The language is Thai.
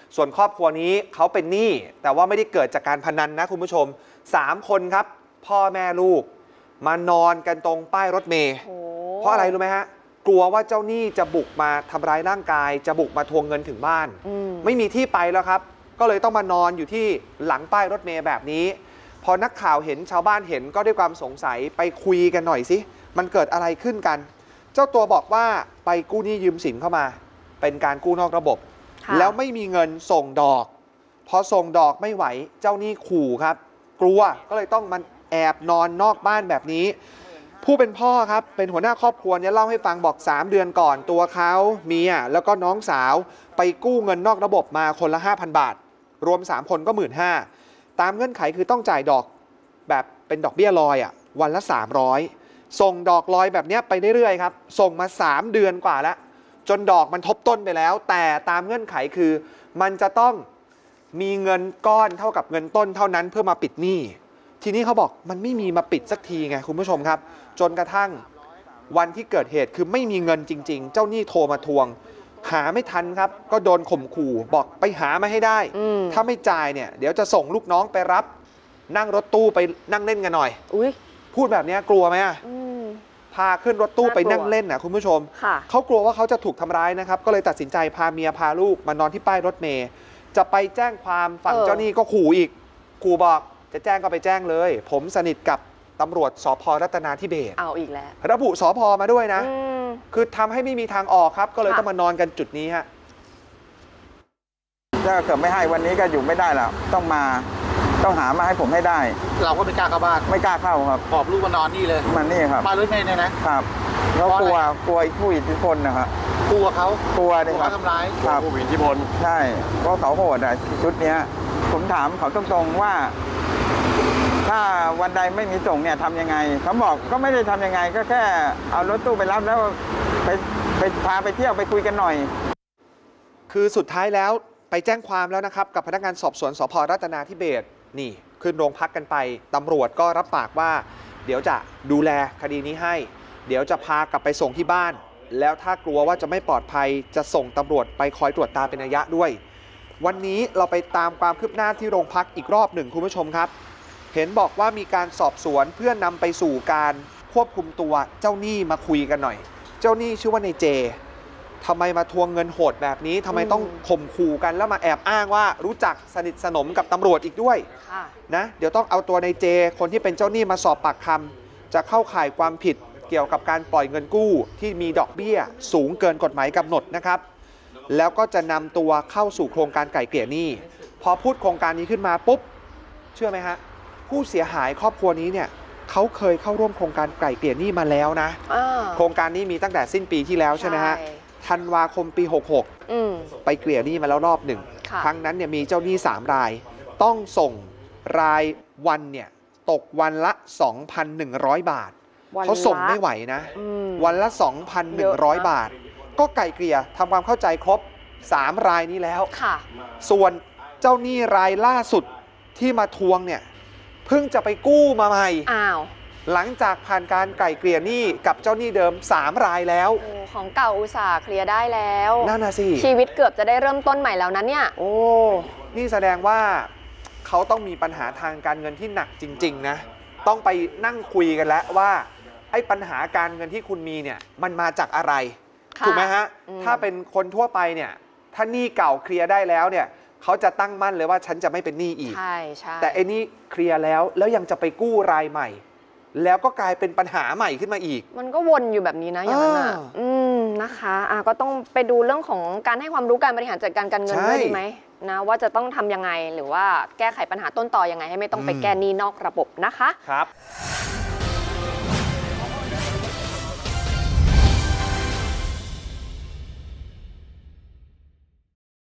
ส่วนครอบครัวนี้เขาเป็นหนี้แต่ว่าไม่ได้เกิดจากการพนันนะคุณผู้ชม3 คนครับพ่อแม่ลูกมานอนกันตรงป้ายรถเมล์เพราะอะไรรู้ไหมฮะกลัวว่าเจ้าหนี้จะบุกมาทำร้ายร่างกายจะบุกมาทวงเงินถึงบ้านไม่มีที่ไปแล้วครับก็เลยต้องมานอนอยู่ที่หลังป้ายรถเมล์แบบนี้พอนักข่าวเห็นชาวบ้านเห็นก็ด้วยความสงสัยไปคุยกันหน่อยสิมันเกิดอะไรขึ้นกันเจ้าตัวบอกว่าไปกู้หนี้ยืมสินเข้ามาเป็นการกู้นอกระบบแล้วไม่มีเงินส่งดอกพอส่งดอกไม่ไหวเจ้าหนี้ขู่ครับกลัวก็เลยต้องมันแอบนอนนอกบ้านแบบนี้ผู้เป็นพ่อครับเป็นหัวหน้าครอบครัวเนี่ยเล่าให้ฟังบอก3 เดือนก่อนตัวเขาเมียแล้วก็น้องสาวไปกู้เงินนอกระบบมาคนละ 5,000 บาทรวม3 คนก็ 15,000 ตามเงื่อนไขคือต้องจ่ายดอกแบบเป็นดอกเบี้ยลอยวันละ300ส่งดอกลอยแบบนี้ไปเรื่อยๆครับส่งมา3 เดือนกว่าแล้วจนดอกมันทบต้นไปแล้วแต่ตามเงื่อนไขคือมันจะต้องมีเงินก้อนเท่ากับเงินต้นเท่านั้นเพื่อมาปิดหนี้ทีนี้เขาบอกมันไม่มีมาปิดสักทีไงคุณผู้ชมครับจนกระทั่งวันที่เกิดเหตุคือไม่มีเงินจริงๆเจ้าหนี้โทรมาทวงหาไม่ทันครับก็โดนข่มขู่บอกไปหามาให้ได้ถ้าไม่จ่ายเนี่ยเดี๋ยวจะส่งลูกน้องไปรับนั่งรถตู้ไปนั่งเล่นกันหน่อยพูดแบบนี้กลัวไหมพาขึ้นรถตู้ไปนั่งเล่นนะคุณผู้ชมเขากลัวว่าเขาจะถูกทำร้ายนะครับก็เลยตัดสินใจพาเมียพาลูกมานอนที่ป้ายรถเมล์จะไปแจ้งความฝั่งเจ้าหนี้ก็ขู่อีกขู่บอกจะแจ้งก็ไปแจ้งเลยผมสนิทกับตำรวจสภ.รัตนาธิเบศร์เอาอีกแล้วระบุสภ.มาด้วยนะคือทำให้ไม่มีทางออกครับก็เลยต้องมานอนกันจุดนี้ฮะถ้าเกิดไม่ให้วันนี้ก็อยู่ไม่ได้แล้วต้องหามาให้ผมให้ได้เราก็ไม่กล้าเข้าบ้านไม่กล้าเข้าครับหอบลูกมานอนนี่เลยมันนี่ครับมารถเมล์เนี่ยนะครับแล้วกลัวผู้อิทธิพลนะครับกลัวเขากลัวนี่ครับทำร้ายผู้อิทธิพลใช่เพราะเขาโหดชุดนี้ผมถามเขาตรงๆว่าถ้าวันใดไม่มีส่งเนี่ยทำยังไงเขาบอกก็ไม่ได้ทำยังไงก็แค่เอารถตู้ไปรับแล้วไปพาไปเที่ยวไปคุยกันหน่อยคือสุดท้ายแล้วไปแจ้งความแล้วนะครับกับพนักงานสอบสวนสภ.รัตนาธิเบศร์นี่ขึ้นโรงพักกันไปตำรวจก็รับปากว่าเดี๋ยวจะดูแลคดีนี้ให้เดี๋ยวจะพากลับไปส่งที่บ้านแล้วถ้ากลัวว่าจะไม่ปลอดภัยจะส่งตำรวจไปคอยตรวจตาเป็นระยะด้วยวันนี้เราไปตามความคืบหน้าที่โรงพักอีกรอบหนึ่งคุณผู้ชมครับเห็นบอกว่ามีการสอบสวนเพื่อนำไปสู่การควบคุมตัวเจ้าหนี้มาคุยกันหน่อยเจ้าหนี้ชื่อว่านายเจทำไมมาทวงเงินโหดแบบนี้ทำไมต้องข่มขู่กันแล้วมาแอบอ้างว่ารู้จักสนิทสนมกับตำรวจอีกด้วยนะเดี๋ยวต้องเอาตัวนายเจคนที่เป็นเจ้าหนี้มาสอบปากคำจะเข้าข่ายความผิดเกี่ยวกับการปล่อยเงินกู้ที่มีดอกเบี้ยสูงเกินกฎหมายกำหนดนะครับแล้วก็จะนำตัวเข้าสู่โครงการไกล่เกลี่ยหนี้พอพูดโครงการนี้ขึ้นมาปุ๊บเชื่อไหมฮะผู้เสียหายครอบครัวนี้เนี่ยเขาเคยเข้าร่วมโครงการไกล่เกลี่ยหนี้มาแล้วนะโครงการนี้มีตั้งแต่สิ้นปีที่แล้วใช่ไหมฮะธันวาคมปี 66ไปเกลี่ยหนี้มาแล้วรอบหนึ่งครั้งนั้นเนี่ยมีเจ้าหนี้3 รายต้องส่งรายวันเนี่ยตกวันละ 2,100 บาทเขาส่งไม่ไหวนะวันละ 2,100 บาทก็ไกล่เกลี่ยทำความเข้าใจครบ3 รายนี้แล้วส่วนเจ้าหนี้รายล่าสุดที่มาทวงเนี่ยเพิ่งจะไปกู้มาใหม่หลังจากผ่านการไกล่เกลี่ยหนี้กับเจ้าหนี้เดิม3 รายแล้วของเก่าอุตส่าห์เคลียร์ได้แล้วนั่นน่ะสิชีวิตเกือบจะได้เริ่มต้นใหม่แล้วนะเนี่ยโอ้นี่แสดงว่าเขาต้องมีปัญหาทางการเงินที่หนักจริงๆนะต้องไปนั่งคุยกันแล้วว่าไอ้ปัญหาการเงินที่คุณมีเนี่ยมันมาจากอะไรถูกไหมฮะถ้าเป็นคนทั่วไปเนี่ยถ้าหนี้เก่าเคลียร์ได้แล้วเนี่ยเขาจะตั้งมั่นเลยว่าฉันจะไม่เป็นหนี้อีกแต่ไอ้นี่เคลียร์แล้วยังจะไปกู้รายใหม่แล้วก็กลายเป็นปัญหาใหม่ขึ้นมาอีกมันก็วนอยู่แบบนี้นะอย่างนั้นนะคะก็ต้องไปดูเรื่องของการให้ความรู้การบริหารจัดการการเงินด้วยดีไหมนะว่าจะต้องทำยังไงหรือว่าแก้ไขปัญหาต้นตอยังไงให้ไม่ต้องไปแก้หนี้นอกระบบนะคะครับ